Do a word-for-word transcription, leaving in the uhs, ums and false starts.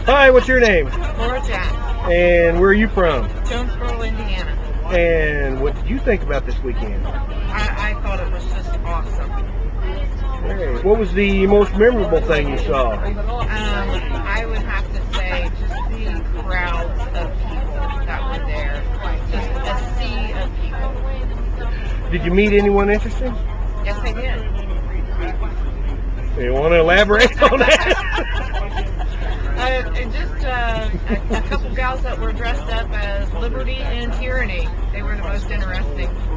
Hi, what's your name? Laura Jack, And where are you from? Jonesboro, Indiana. And what did you think about this weekend? I, I thought it was just awesome. Hey, what was the most memorable thing you saw? Um, I would have to say just the crowds of people that were there. Just a sea of people. Did you meet anyone interesting? Yes, I did. You want to elaborate on that? Uh, and just uh, a, a couple gals that were dressed up as Liberty and Tyranny. They were the most interesting.